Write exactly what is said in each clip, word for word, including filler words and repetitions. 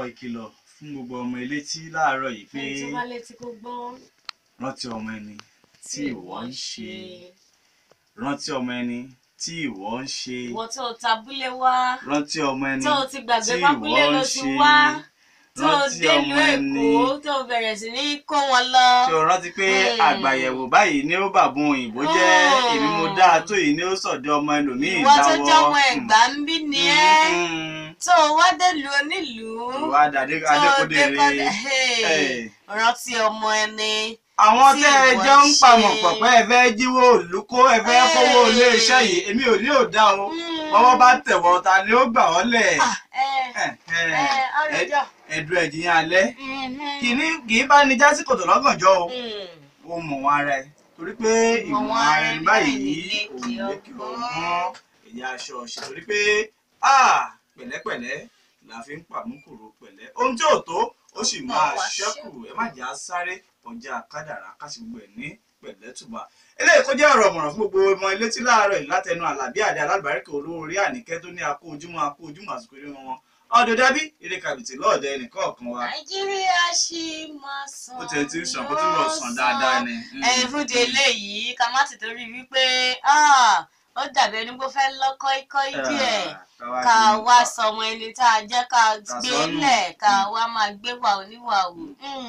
ìkìlọ̀ fún gbogbo ọmọ elétí láàárọ̀ yìí pé ẹni tó bá létí kó gbọ́n. rántí ọmọ ẹni tí ìwọ ń ṣe rántí ọmọ ẹni tí ìwọ ń ṣe ìwọ tó tabúlé wá rántí ọmọ ẹni tó ti gbàgbé tí pábúlé ìwọ ń ló ti ṣe wá tó rántí délùú ọmọ ẹni Èkó tó bẹ̀rẹ̀ sí ní kó wọn lọ. tí o rántí pé àgbàyẹ̀wò báyìí ni ó bàbá òyìnbó jẹ́ èmi mo dáa tó yìí ni ó sọ̀dọ̀ ọmọ ẹlòmíì ìwọ dáwọ́. tó jẹ́ ọmọ Ẹ̀gbá ń bí ni ẹ́ tó wá délùú onílùú wá dàdé adékòdèrè rántí ọmọ ẹni. àwọn tẹ́ ẹ jọ ń pamọ́ pọ̀ pé ẹ fẹ́ jíwó olùkó ẹ fẹ́ kówó iléeṣẹ́ yìí èmi ò ní ò dá o bọ́wọ́ bá tẹ̀wọ́ ta ni ó gbà ọ́ lẹ̀ ẹ̀dùn ẹ̀jìyàn alẹ́ kì í bá ní jásí kòtò lọ́gànjọ́ o ó mọ̀ wọn ara ẹ torí pé ìmọ̀ ara ẹ báyìí òun lékè ọgbọ́n èyí aṣọ ọ̀ṣẹ̀ torí pé pẹ̀lẹ́pẹ̀lẹ́ la fi ń pàmùkùrù pẹ̀lẹ́ ohun tí ò tó ó sì máa ṣẹ́kù ẹ má jà á sáré ọjà kádàrá kásì gbogbo ẹ̀ ní pẹ̀lẹ́tùbà eléyìí kó jẹ́ ọ̀rọ̀ ọ̀mọ̀ràn fún gbogbo ọmọ ilé tí láàárọ̀ yìí látẹnu Àlàbí Àdé alábàárìkà olórí Àníkẹ́ tó ní akó ojúmọ́ akó ojúmọ́ àsìkò eré wọn ọdọ dábí eré kàbìtì lọ́ọ̀dẹ ẹnìkan ọ̀kan wa. Nàìjíríà ṣì máa sàn. ó tẹ̀ tí ń sàn kó tún lọ sàn dáadáa ni. ẹyin fún di eléyìí ká má ti torí wípé ó dàbí ẹni pé ó fẹ́ lọ́ kọ́íkọ́í díẹ̀ ká wá sọmọ ẹni tá a jẹ́ ká gbé lẹ̀ ká wá máa gbé wà oníwàwù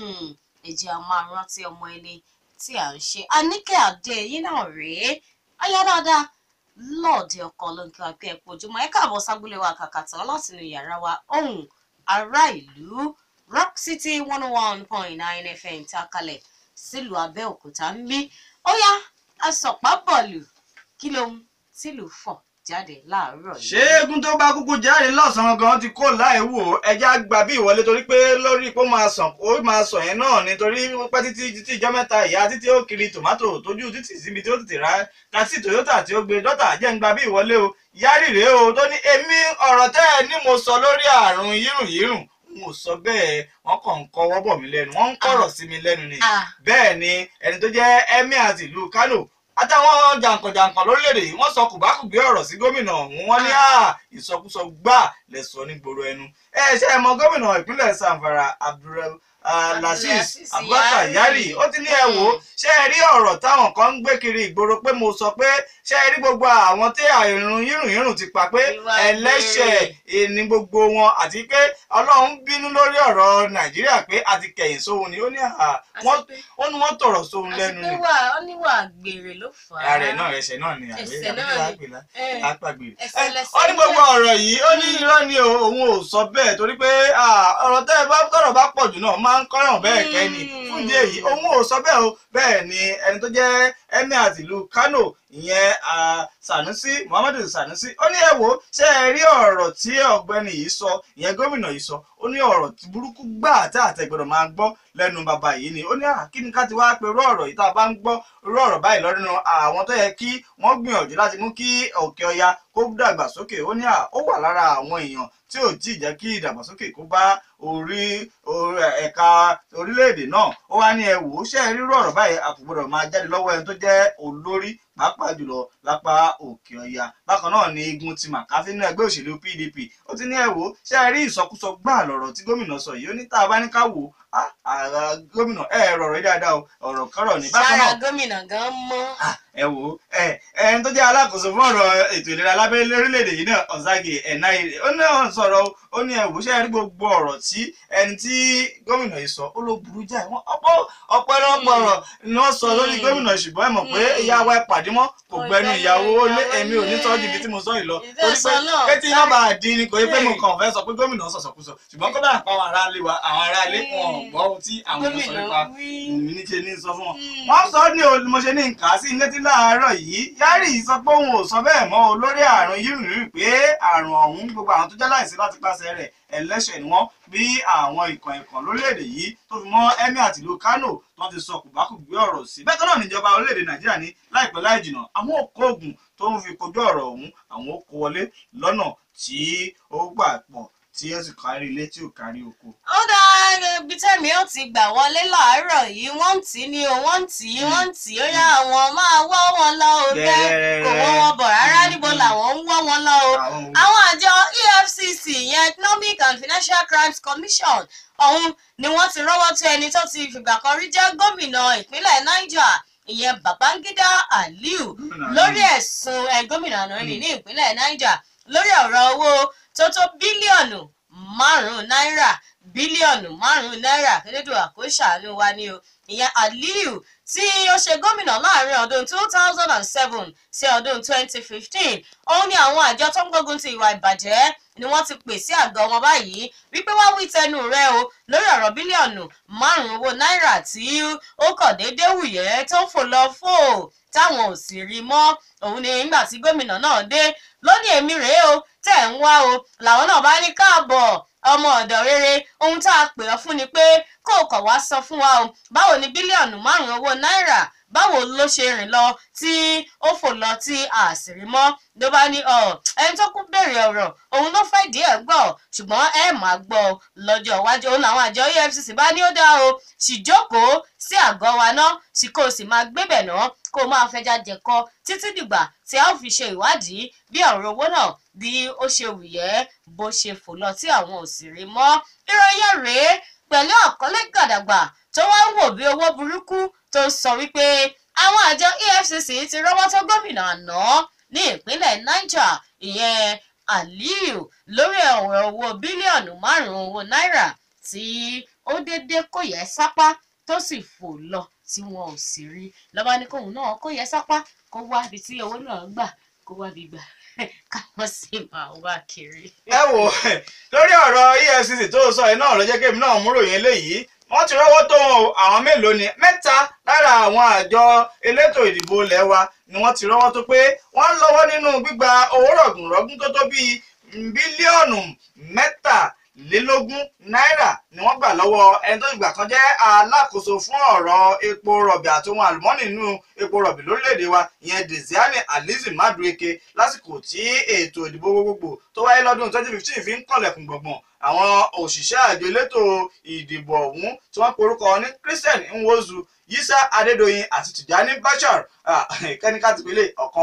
ẹ̀jẹ̀ a máa rántí ọmọ ẹni tí à ń ṣe. Àníkẹ́ Àdé yín náà rèé ayá dáadáa lọ́ọ̀dẹ ọkọ ló ń kí wa pé ẹ kú ojúmọ́ ẹ káàbọ̀ sábúlé wa Àkàkàtàn láti inú yàrá wa ohùn ará ìlú Rock City one oh one point nine F M tá a kalẹ̀ sílùú Abẹ́òkúta ń bí ó yá asọ̀pá bọ̀ọ̀lù kí ló ń tìlù fọ̀ jáde láàárọ̀ yìí. ṣé eégún tó bá kúkú jáde lọ́sàn-án gan ti kó láì wò ẹja gba bí ìwọlé torí pé lórí pé ó máa sàn ó máa sàn yẹn náà nítorí pé títí títí ìjọ mẹ́ta ìyá títí ó kiri tòmátò tójú títì síbi tí ó tètè ra tàṣí Toyota tí ó gbé dọ́tà jẹ́ ń gba bí ìwọlé o yárì rèé o tó ní èmi ọ̀rọ̀ tẹ́ ẹ ní mo sọ lórí àrùn yírùnyírùn n ò sọ bẹ́ẹ̀ wọ́n kàn ń kọwọ́ bọ̀ mí lẹ́nu wọ́n ń kọ̀rọ̀ sí mi lẹ́nu ni bẹ́ẹ̀ ni ẹni tó jẹ́ emir àti ìlú Kano àtàwọn jàǹkànjàǹkàn lórílẹ̀‐èdè yìí wọ́n sọ kùbákùgbé ọ̀rọ̀ sí gómìnà ọ̀hún wọ́n ní ìsọkúsọ gbà lẹ́sọ ní gbòòrò ẹnu ẹ ṣe é mọ̀ gómìnà ìpínlẹ̀ Zamfara Abdul Laziz Abubakar Yari ó ti ní ẹ wò ṣé ẹ rí ọ̀rọ̀ táwọn kan ń gbé kiri ìgboro pé mo sọ pé ṣé ẹ rí gbogbo àwọn tí àìrùn yírùnyírùn ti pa pé ẹlẹ́ṣẹ̀ ní gbogbo wọn àti pé Ọlọ́run bínú lórí ọ̀rọ̀ Nàìjíríà pé a ti kẹ̀yìn sóhun ni ó ní wọ́n ní wọ́n tọ̀rọ̀ sóhun lẹ́nu ni. ó ní wà gbèrè ló fà á. ààrẹ náà ẹsẹ̀ náà ni ààrẹ àpàgbèrè. ó ní gbogbo ọ̀rọ̀ yìí ó ní irọ́ ni òun ò sọ bẹ́ẹ̀ torí pé ọ̀rọ̀ tẹ́ ẹ bá tọ̀rọ̀ bá pọ̀ jù náà máa ń kọ́ràn bẹ́ẹ̀ kẹ́ni fún ìdí èyí òun ò sọ bẹ́ẹ̀ o bẹ́ẹ̀ ni ẹni tó jẹ́ emir àti ìlú Kano ìyẹn Sanusi Muhammadu Sanusi ó ní ẹ wò ṣé ẹ rí ọ̀rọ̀ tí ọ̀gbẹ́ni yìí sọ ìyẹn gómìnà yìí sọ ó ní ọ̀rọ̀ tí burúkú gbà tá àtẹ̀gbọ́dọ̀ máa gbọ́ lẹ́nu bàbá yìí ni ó ní kí ni ká ti wá pé irú ọ̀rọ̀ yìí tá a bá ń gbọ́ irú ọ̀rọ̀ báyìí lọ́dún àwọn tó yẹ kí wọ́n gbìyànjú láti mú kí Òkè Ọya kó dàgbàsókè ó ní ó wà lára àwọn èèyàn tí ò tí ì jẹ́ kí ìdàgbàsókè kó bá orí ẹ̀ka orílẹ̀-èdè náà ó wá ní ẹ wò ó ṣe é rírú ọ̀rọ̀ báyìí a kò gbọdọ̀ máa jáde lọ́wọ́ ẹni tó jẹ́ olórí pàápàá jùlọ lápá Òkè Ọya bákan náà ni igun ti màkáfí nínú ẹgbẹ́ òṣèlú P D P ó ti ní ẹ wò ó ṣe é rí ìsọkúsọ gbà lọ̀rọ̀ tí gómìnà sọ yìí ó ní tá a bá ní ká wò ó ààrẹ gómìnà ẹ rọrọ yìí dáadáa o ọ̀rọ̀ kọ́rọ̀ ní bákan náà. sára gómìnà gan mọ́. ẹ wò ó ẹ ẹni tó jẹ́ alákòóso fún ọ̀rọ̀ ètò ìlera lábẹ́lé orílẹ̀-èdè yìí náà Ọ̀ságì ẹ̀náyè ó ní ọ̀hún sọ̀rọ̀ ó ní ẹ wò ó ṣe é rí gbogbo ọ̀rọ̀ tí ẹni tí gómìnà yìí sọ ó ló burú jáì wọ́n ọ̀pọ̀ ọ̀pọ̀ ẹlọ́pọ̀ ọ̀rọ̀ ni wọ́n sọ lórí gómìnà ṣùgbọ́n ẹ mọ̀ pé ìyàwó ẹ pàdé mọ́ kò gbẹnu ìyàwó èmi ò ní tọ́jú ibi tí mo sọ yìí lọ torí pé kétí iná bá dín ní kò yẹ pé mo kàn fẹ́ sọ pé gómìnà sọ̀sọ̀kúsọ ṣùgbọ́n kó bá àpá àwọn aráalé wa àwọn aráalé wọn gbọ́ ohun tí àwọn èèyàn sọ nípa mi ní ṣe ní sọ fún wọn. wọ́n sọ ní mo ṣe ní nǹkan sí létí láàárọ̀ yìí Yari sọ pé òun ò sọ bẹ́ẹ̀ mọ́ olórí àrùn yírùnyírùn pé àrùn ọ̀hún gbogbo àwọn tó jẹ́ láìsí láti pàṣẹ rẹ̀ ẹlẹ́ṣẹ̀ ni wọ́n bí àwọn ìkàn ìkàn lórílẹ̀‐èdè yìí tó fi mọ́ emir àti ìlú Kano tó ti sọ kùbákùgbé ọ̀rọ̀ sí bẹ́ẹ̀ náà níjọba orílẹ̀‐èdè Nàìjíríà ní láìpẹ́ láì jìnnà àwọn òkú oògùn tó ń fi kojú ọ̀rọ̀ ọ̀hún àwọn ó kó wọlé lọ́nà tí ó gbà pọ̀ tí ó sì kárí ilé tí ò kárí oko. ó dá ibi tẹ́mi ó ti gbà wọlé láàárọ̀ yìí wọ́n ń tì í ní o wọ́n ń tì í wọ́n ń tì í ó yá àwọn máa wọ́ wọn lọ o bẹ́ẹ̀ kò wọ́ wọn bọ̀ rárá níbo làwọn ń wọ́ wọn lọ o. àwọn àjọ E F C C yẹn Economic and Financial Crimes Commission ọ̀hún ni wọ́n ti rọ́wọ́ tó ẹni tó ti fìgbà kan rí jẹ́ gómìnà ìpínlẹ̀ Niger ìyẹn Babangida Aliyu lórí ẹ̀sùn ẹ̀ gómìnà àná ní ìpínlẹ̀ Niger lórí ọ̀rọ̀ owó tó tó bílíọ̀nù márùn-ún náírà bílíọ̀nù márùn-ún náírà kélédùà kó ṣàánú wa ní o ìyẹn Aliyu tí ó ṣe gómìnà láàrin ọdún two thousand seven sí ọdún twenty fifteen òun ni àwọn àjọ tó ń gbógun ti ìwà ìbàjẹ́ ni wọ́n ti pè sí àgọ́ wọn báyìí wípé wá wí tẹnu rẹ o lórí ọ̀rọ̀ bílíọ̀nù márùn-ún owó náírà tí ó kàn déédéé wùyẹ́ tó fò lọ fò táwọn ò sì rí mọ́ òun ni nígbà tí gómìnà náà dé lónìí èmi rèé o tẹ̀ ń wá o làwọn náà bá ní káàbọ̀ ọmọ ọ̀dọ̀ rere ohun tá a pè ọ́ fún ni pé kó o kàn wá sọ fún wa o báwo ni bílíọ̀nù márùn-ún owó náírà báwo ló ṣe rìn lọ tí ó fò lọ tí a sì rí mọ́ ló bá ní ọ ẹni tó kún béèrè ọ̀rọ̀ òun ló fẹ́ díẹ̀ gbọ́ ṣùgbọ́n ẹ máa gbọ́ lọ́jọ́ iwájú òun làwọn àjọ E F C C bá ní ó dá o sì jókòó sí àgọ́ wa náà sì kó o sì máa gbébẹ̀ náà kó o máa fẹja jẹ̀kọ títí dìgbà tí a ó fi ṣe ìwádìí bí ọ̀rọ̀ owó náà bí ó ṣe wùyẹ́ bó ṣe fò lọ tí àwọn ò sì rí mọ́ ìròyìn rèé pẹ̀lú àkọlé gàdàgbà tó wá ń wò bí owó burúkú tó ń sọ wípé àwọn àjọ E F C C ti rọ́wọ́ tó gómìnà àná ní ìpínlẹ̀ Niger ìyẹn Aliyu lórí ọ̀rọ̀ owó bílíọ̀nù márùn-ún owó náírà tí ó déédéé kò yẹ sápá tó sì fò lọ tí wọn ò sì rí lọ́ba ní kóun náà kó yẹ sápá kó wá ibi tí owó náà gbà kó wá bí gbà káwọn sì máa wá kiri. ẹ wò lórí ọ̀rọ̀ E F C C tó sọ ẹ náà ló jẹ́ kémi náà múròyìn eléyìí wọ́n ti rọ́wọ́ tó àwọn mélòó ni mẹ́ta lára àwọn àjọ elétò ìdìbò ilẹ̀ wa ni wọ́n ti rọ́wọ́ tó pé wọ́n ń lọ́wọ́ nínú gbígba owó rọ̀gùnrọ̀gùn tó tó bíi bílíọ̀nù mẹ́tàlélógún náírà ni wọ́n gbà lọ́wọ́ ẹni tó ìgbà kan jẹ́ alákòóso fún ọ̀rọ̀ epo rọ̀bì àti ohun àlùmọ́ọ́nì nínú epo rọ̀bì lórílẹ̀‐èdè wa ìyẹn Desiani Alizi Madueke lásìkò tí ètò ìdìbò gbogbogbò tó wáyé lọ́dún twenty fifteen fi ń kànlẹ̀kùn gbọ̀ngbọ̀n àwọn òṣìṣẹ́ àjọ elétò ìdìbò ọ̀hún tí wọ́n porúkọ ní Christian Nwozu Yisa Adedoyin àti Tijani Bashar kẹ́níkà ti pélé ọ̀kan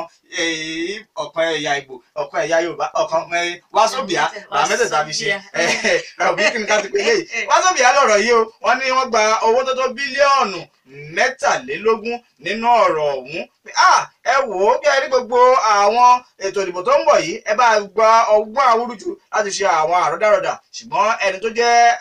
ọ̀kan ẹ̀yà Ìgbò ọ̀kan ẹ̀yà Yorùbá ọ̀kan Wazobia làmẹ́tẹ̀ẹ̀ta fi ṣe ọ̀bí kẹ́níkà ti pélé Wazobia lọ̀rọ̀ yìí o wọ́n ní wọ́n gba owó tó tó bílíọ̀nù mẹ́tàlélógún nínú ọ̀rọ̀ ọ̀hún ẹ wò ó bí ẹ rí gbogbo àwọn ètò ìdìbò tó ń bọ̀ yìí ẹ bá gba ọgbọ́n awúrúju láti ṣe àwọn àrọ́dàrọ́dà ṣùgbọ́n ẹni tó jẹ́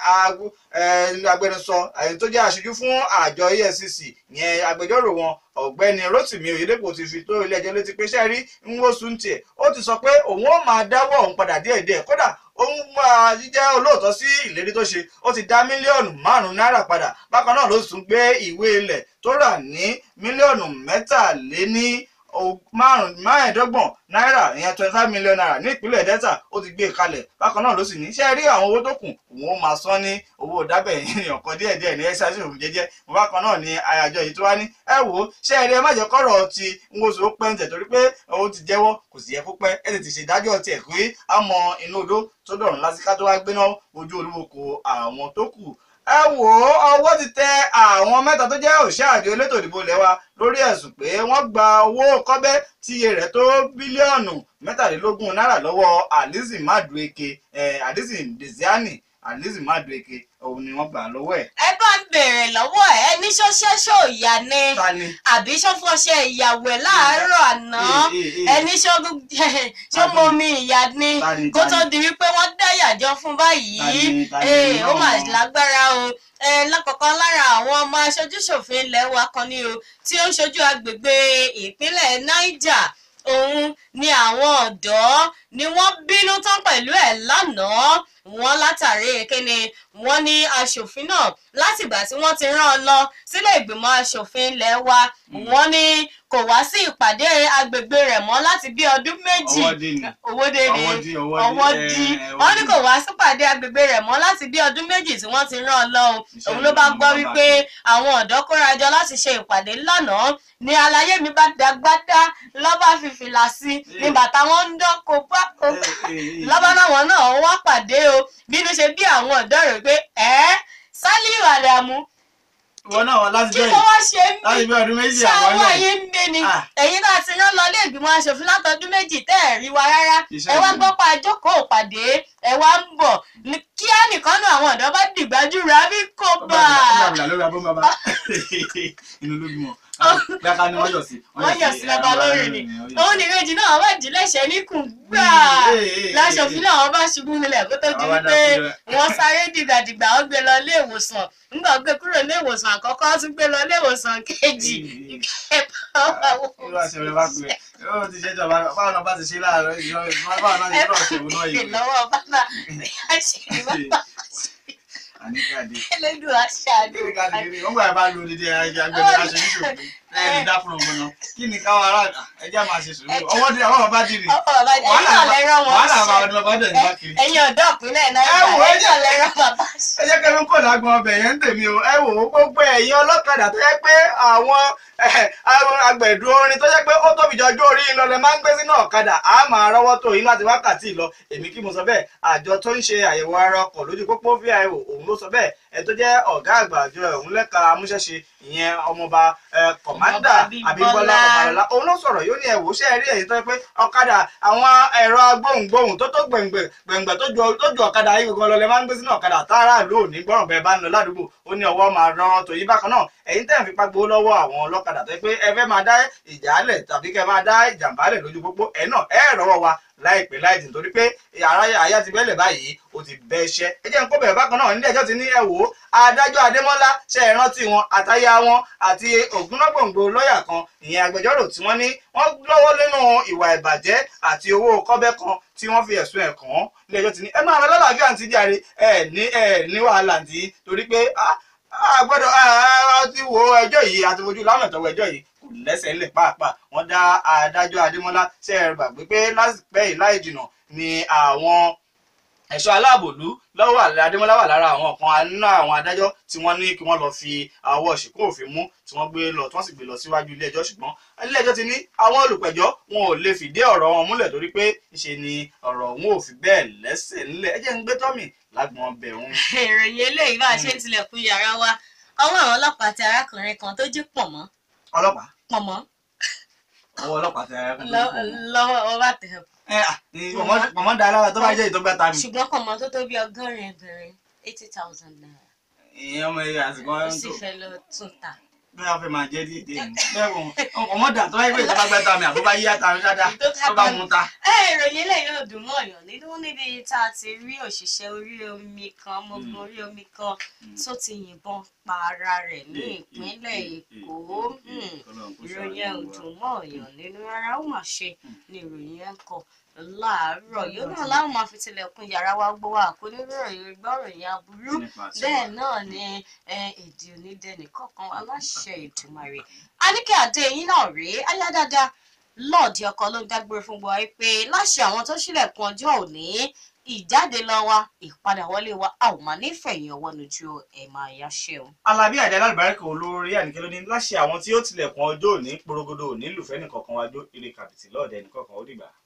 agbẹnusọ ẹni tó jẹ́ aṣojú fún àjọ E F C C yẹn agbẹjọ́rò wọn ọ̀gbẹ́ni Rotimi Oyedepo ti fi tó ilé ẹjọ́ létí pé sẹ́rí Nwosu ń tiẹ̀ ó ti sọ pé òun ó máa dáwọ́ òun padà díẹ̀díẹ̀ kódà òun máa jíjẹ́ olóòótọ́ sí ìlérí tó ṣe ó ti dá mílíọ̀nù márùn-ún náírà padà bákan náà ló tún gbé ìwé ilẹ̀ tó rà ní mílíọ̀nù mẹ́tàléní márùndínlọ́gbọ̀n náírà ìyẹn twenty five million naira ní ìpínlẹ̀ Delta ó ti gbé kalẹ̀ bákan náà ló sì ní ṣe rí àwọn owó tó kù òun ó máa san ní owó dábẹ̀ èèyàn kan díẹ̀díẹ̀ ní ẹ́sàsì òun jẹ́jẹ́ bákan náà ní àyájọ́ yìí tó wá ní ẹ wò ó ṣe rí ẹ má jẹ́ kọ́rọ̀ ti Nwosu ó pẹ́ ń tẹ̀ torí pé ó ti jẹ́wọ́ kò sì yẹ kó pẹ́ ẹ ti ṣèdájọ́ tiẹ̀ pé á mọ inú odó tó dọ̀rùn lásìkò tó wá gbéná ojú olúwoko àwọn tó kù ẹ wò ó ọwọ́ ti tẹ àwọn mẹ́ta tó jẹ́ òṣìṣẹ́ àjọ elétò ìdìbò ilẹ̀ wa lórí ẹ̀sùn pé wọ́n gba owó kọ́bẹ́ tí iye rẹ̀ tó bílíọ̀nù mẹ́tàlélógún náírà lọ́wọ́ Alizi Madueke Alizi Desiani Alizi Madueke òun ni wọ́n gbà lọ́wọ́ ẹ̀. ẹ bá ń bèrè lọ́wọ́ ẹ ní ṣọ́ṣẹ́ ṣòyà ni àbí ṣọ́fọ́ṣẹ́ ìyàwó ẹ̀ láàárọ̀ àná ẹni ṣọ́mọmi ìyá ni kó tó di wípé wọ́n dáyàjọ́ fún báyìí ó mà lágbára o lákọ̀ọ́kọ́ lára àwọn ọmọ aṣojúṣòfin ilẹ̀ wa kan ní o tí ó ń ṣojú agbègbè ìpínlẹ̀ Niger òun ni àwọn ọ̀dọ́ ni wọ́n bínú tán pẹ̀lú ẹ̀ lánàá wọ́n látàrí kíni wọ́n ní aṣòfin náà látìgbà tí wọ́n ti rán ọ lọ sílé ìgbìmọ̀ aṣòfin ilẹ̀ wa wọ́n ní kò wá sí ìpàdé agbègbè rẹ̀ mọ́ láti bí ọdún méjì owóde ni ọwọ́dí wọ́n ní kò wá sí ìpàdé agbègbè rẹ̀ mọ́ láti bí ọdún méjì tí wọ́n ti rán ọ lọ òun ló bá gbọ́ wípé àwọn ọ̀dọ́ kóra jọ láti ṣe ìpàdé lánàá ní aláyé mi bá dàgbádá lọ́ba fìfìlà sí ní bàtà wọn ń dán kó bá kó bá lọ́ba náwọn náà wá pàdé o bínú ṣe bí àwọn ọ̀dọ́ rẹ̀ pé ẹ́ Sálíù Àlàmú ìwọ náà láti kí ló wá ṣe ń láti bí bí ọdún méjì ṣé àwọn àwọn àyè ń gbé ni ẹ̀yin náà ti rán lọ ilé ìgbìmọ̀ aṣòfin látọdún méjì tẹ́ ẹ̀ rí wa rárá ẹ wá gbọ́ pa àjókòó pàdé ẹ wá ń bọ̀ kí á nìkan náà àwọn ọ̀dọ́ bá dìgbàjú rà bí kò bá inú ló bímọ gbàgbà ni wọ́n yọ̀ sí wọ́n yọ̀ sí lọ́ba lórí ni òun nìrèjì náà wọ́n jí lẹ́sẹ̀ níkùn gbà láṣọfin náà wọ́n bá ṣubú nílẹ̀ kó tó di wípé wọ́n sáré dìgbàdìgbà wọ́n gbé lọ ilé ìwòsàn nígbà gbé kúrò ilé ìwòsàn àkọ́kọ́ tún gbé lọ ilé ìwòsàn kejì ìkẹfà wà wọ́n. irú àṣẹ rẹ bá pè é yóò ti ṣe ìjọba báwọn náà bá ti ṣe láàárọ̀ ìjọba báwọn náà ṣe lọ́ọ̀ ṣẹ̀wọ̀n náà yìí. ìlọ́wọ́ bàbá àṣírí bàbá àníkàdé ẹlẹ́dùn àṣàdé wọ́n gbà bá lo dídí agbẹ̀dẹ aṣọ níṣòwò ẹni dá fún ọmọ náà kí ni káwọn ará ẹjẹ máa ṣe sùúrù ọwọ́ dí àwọn bàbá dì ní wàhálà àwọn ọdún bàbá dẹ̀ ní bá kiri. ẹ̀yin ọ̀dọ́ ìpínlẹ̀ náà ẹ̀yin ọ̀lẹ́rọ̀ bàbá ṣe. ẹ jẹ́ kẹ́mi kò lágbọ́n ọbẹ̀ yẹn ń tèmi o ẹ wò ó gbogbo ẹ̀yin ọlọ́kadà tó yẹ pé àwọn agbẹ̀dù orin tó yẹ pé ó tóbi jọ ọjọ́ orí lọ lẹ máa ń gbé sínú ọ̀kadà á máa rọ́wọ́ tó yín láti wákàtí lọ èmi kí mo sọ bẹ́ẹ̀ àjọ tó ń ṣe àyẹ̀wò ara ọkọ̀ lójú pópó V I O òun ló sọ bẹ́ẹ̀ ẹ tó jẹ́ ọ̀gá àgbà àjọ òun lẹ́ka amúṣẹ́ṣe ìyẹn ọmọọba kọ̀mándà Abímbọ́lá Ọmọlọ́lá òun ló sọ̀rọ̀ yóò ní ẹ̀wò ṣe rí èyí tó yẹ pé ọ̀kadà àwọn ẹ̀rọ agbóhùngbóhùn tó tó gbẹ̀ngbẹ̀ gbẹ̀ngbẹ̀ tó ju ọ̀kadà yìí gbogbo lọ lẹ máa ń gbé sínú ọ̀kadà tààrà lóòní gbọ́ràn bẹ́ẹ̀ bá ń lọ ládùúgbò ó ní ọwọ́ máa rán tòyí bákan náà ẹ̀yin tẹ́ ń fipá gbowó lọ́wọ́ àwọn ọlọ́kadà tó yẹ pé ẹ fẹ́ máa dá ìjàálẹ̀ tàbí kẹ́ máa dá ìjàmbálẹ̀ lójú pópó ẹ̀ náà ẹ̀ rọ́wọ́ wa láìpẹ́ láìdì nítorí pé àyà ti bẹ́lẹ̀ báyìí ó ti bẹ́ ṣẹ́ ẹ jẹ́ n kó bẹ̀rẹ̀ bákan náà nílé ẹjọ́ ti ní ẹ wò ó adájọ́ Adémọ́lá ṣe é rántí wọn àtayá wọn àti ògúnnágbòǹgbò lọ́ọ̀yà kan ìyẹn agbẹjọ́rò tí wọ́n ní wọ́n lọ́wọ́ nínú ìwà ìbàjẹ́ àti owó kọ́bẹ́ kan tí wọ́n fi ẹ̀sùn ẹ̀ kàn án nílé ẹjọ́ ti ní ẹ máa rẹ lọ́làáfíà àti jàre ẹ ní ẹ ní wàhálà àǹtí torí pé àgbọ́dọ̀ àti wo ẹjọ́ yìí àti fojú lámẹ̀tọ́wọ́ ẹjọ́ yìí kò lẹ́sẹ̀ ńlẹ̀ pàápàá wọ́n dá adájọ́ Adémọ́lá ṣe é gbàgbé pé lásìpẹ́ yìí láì jìnnà ni àwọn ẹ̀ṣọ́ aláàbòlú lọ́wọ́ Adémọ́lá wà lára àwọn kan nínú àwọn adájọ́ tí wọ́n ní kí wọ́n lọ fi àwọ̀ ṣìkú òfin mú tí wọ́n gbé lọ tí wọ́n sì gbé lọ síwájú ilé ẹjọ́ ṣùgbọ́n ilé ẹjọ́ ti ní àwọn olùpẹ̀jọ́ wọn ò lè fìdí ọ̀rọ̀ wọn múlẹ̀ torí pé ṣe ni ọ̀rọ̀ wọn ò fi bẹ́ẹ̀ lẹ́sẹ̀ ńlẹ̀ ẹ jẹ́ ń gbé tọ́mì lágbọ̀n bẹ̀rùn. ìròyìn eléyìí bá a ṣe ń tilẹ̀kùn yàrá wa ọwọ́ àwọn ọlọ́pàá àti arákùnrin kan tó jí pọ̀nmọ́. ọlọ́pàá pọ̀nmọ́. ọwọ́ ọlọ́pàá àti arákùnrin lọ́wọ́ ọba tẹ̀. pọ̀nmọ́ da alára tó bá jẹ́ ìtọ́gbà tàbí. ṣùgbọ́n pọ̀nmọ́ tó tó bí ọgọ́rin ẹgbẹ̀rin eighty thousand naira. ìyẹn ọmọ ẹ̀yà àsìkò ó sì fẹ́ lọ tún ta. bẹ́ẹ̀ wọ́n fẹ́ máa jẹ́ díẹ̀ díẹ̀ ní. bẹ́ẹ̀ wọ́n ọmọ dà tó bá yẹ pé ìtọ́gbà gbẹ́ tàbí àbúbá yí àtàrí dáadáa tó bá mú ta. ẹ ìròyìn eléyìí ò dùn mọ́ ọ̀yàn nínú níbi tá a ti rí òṣìṣẹ́ orí omi kan ọmọogun orí omi kan tó ti yìnbọn pa ara rẹ̀ ní ìpínlẹ̀ Èkó ìròyìn ẹ̀ ò dùn mọ́ ọ̀yàn nínú rárá ó mà ṣe ni ìròyìn ẹ̀ ń kọ láàárọ̀ yóò náà láwọn máa fi tilẹ̀kùn yàrá wa gbọ́ wa kó níròyìn gbọ́ròyìn aburú bẹ́ẹ̀ náà ni èdè onídẹ̀ẹ́nì kọ̀ọ̀kan aláṣẹ Èdùmàrè Àníkẹ́ Adé yín náà rèé ayá dáadáa lọ́ọ̀dì ọkọ̀ ló ń dágbére fún gbọ́ ẹ pé láṣẹ àwọn tó ṣílẹ̀kùn ọjọ́ òní ìjáde lọ wa ìpadà wọlé wa a ò máa nífẹ̀yìn ọwọ́ lójú ẹ̀ máa yá ṣeun. Alábí Àdé Alálùbáríkà olórí Àníkẹ́ ló ní láṣẹ àwọn tí ó tilẹ̀kùn ọjọ́ òní porogodo òní lùfẹ́ nìkọ̀ọ̀kan wájú eré kàbìtì lọ́ọ̀dẹ nìkọ̀ọ̀kan ó dìgbà.